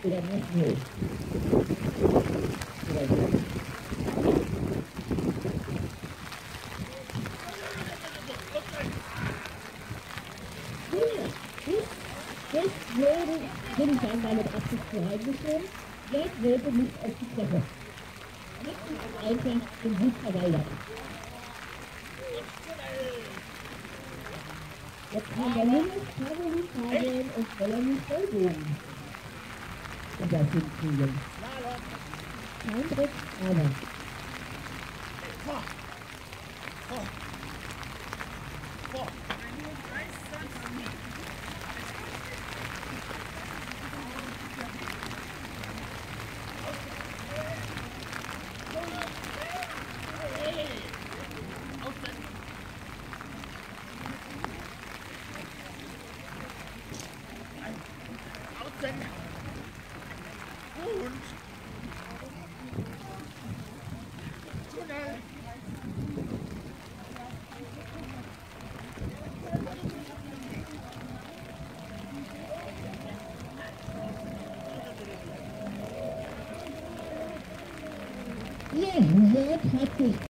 oder noch nicht. Oder so. Jetzt bin ich dann damit heimgekommen. Jetzt wollte mich auf die Treppe. Jetzt ist einfach den Hut verweigert. Jetzt kann der Limit Caroline fahren und Melanie Vollbogen. Und das hinkriegen. Kein Druck, aber. Ja, jetzt hat sich